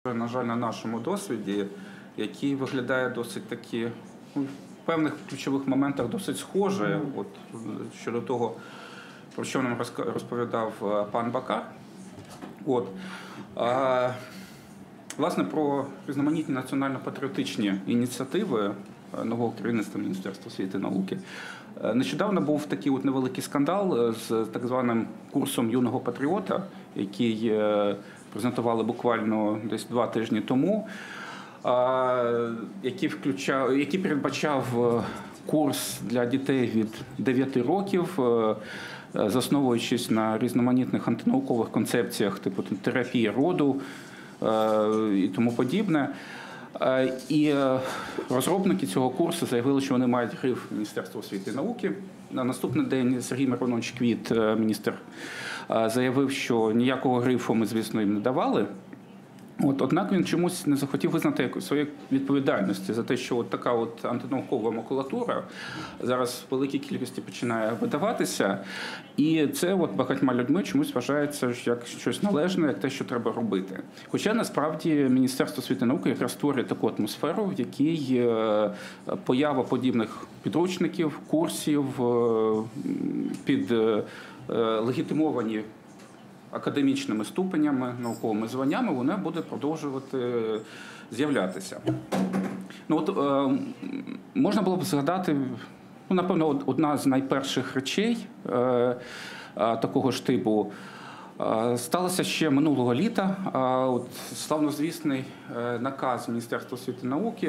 На жаль, на нашому досвіді, який виглядає досить таки, в певних ключових моментах досить схоже, от, щодо того, про що нам розповідав пан Бакар. От. Власне, про різноманітні національно-патріотичні ініціативи нового керівництва Міністерства освіти і науки. Нещодавно був такий от невеликий скандал з так званим курсом юного патріота, який презентували буквально десь 2 тижні тому, який передбачав курс для дітей від 9 років, засновуючись на різноманітних антинаукових концепціях, типу терапії роду і тому подібне. І розробники цього курсу заявили, що вони мають гриф Міністерства освіти і науки. На наступний день Сергій Миронович Квіт, міністр, заявив, що ніякого грифу ми, звісно, їм не давали. Однак він чомусь не захотів визнати своєї відповідальності за те, що така антинаукова макулатура зараз в великій кількості починає видаватися. І це багатьма людьми чомусь вважається як щось належне, як те, що треба робити. Хоча насправді Міністерство освіти і науки якраз створює таку атмосферу, в якій поява подібних підручників, курсів під легітимовані академічними ступенями, науковими званнями, вона буде продовжувати з'являтися. Можна було б згадати, напевно, одна з найперших речей такого ж типу сталося ще минулого літа. Славнозвісний наказ Міністерства освіти і науки,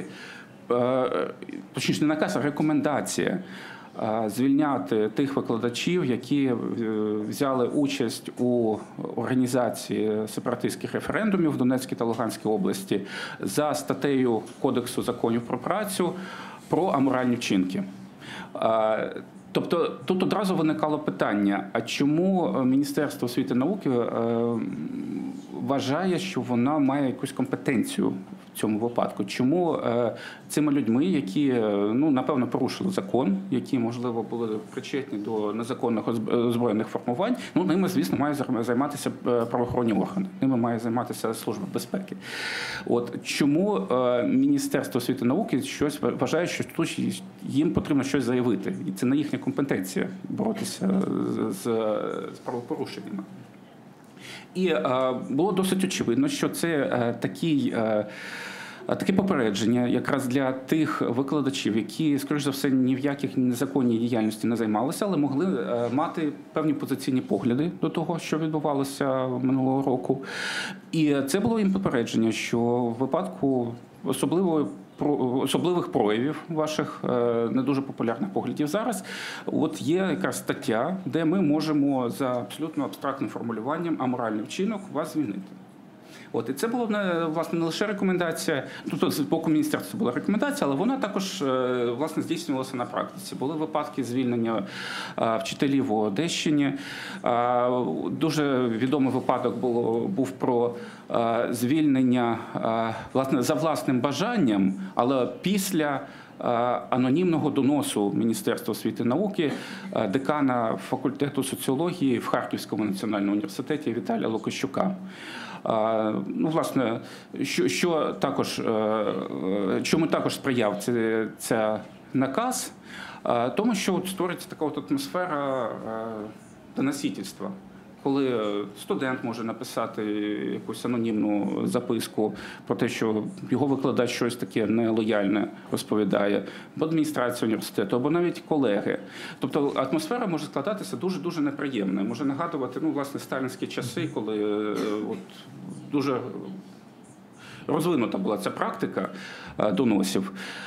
точніше не наказ, а рекомендація звільняти тих викладачів, які взяли участь у організації сепаратистських референдумів в Донецькій та Луганській області за статтею Кодексу законів про працю про аморальні вчинки. Тобто тут одразу виникало питання, а чому Міністерство освіти і науки вважає, що вона має якусь компетенцію в цьому випадку? Чому цими людьми, які, напевно, порушили закон, які, можливо, були причетні до незаконних озброєних формувань, ними, звісно, має займатися правоохоронні органи, ними має займатися Служба безпеки. Чому Міністерство освіти і науки вважає, що тут їм потрібно щось заявити? І це не їхня компетенція боротися з правопорушеннями. І було досить очевидно, що це таке попередження якраз для тих викладачів, які, скоріш за все, ні в яких незаконній діяльності не займалися, але могли мати певні позиційні погляди до того, що відбувалося минулого року. І це було їм попередження, що в випадку особливих проявів ваших не дуже популярних поглядів зараз, є якраз стаття, де ми можемо за абсолютно абстрактним формулюванням аморальний вчинок вас звільнити. І це була, власне, не лише рекомендація, тобто з боку міністерства була рекомендація, але вона також, власне, здійснювалася на практиці. Були випадки звільнення вчителів в Одещині. Дуже відомий випадок був про звільнення, власне, за власним бажанням, але після анонімного доносу Міністерства освіти і науки декана факультету соціології в Харківському національному університеті Віталія Лукащука. Власне, чому також сприяв цей наказ? Тому що створюється така атмосфера доносительства, коли студент може написати якусь анонімну записку про те, що його викладач щось таке нелояльне розповідає, або адміністрація університету, або навіть колеги. Тобто атмосфера може складатися дуже-дуже неприємно. Може нагадувати, власне, сталінські часи, коли дуже розвинута була ця практика доносів.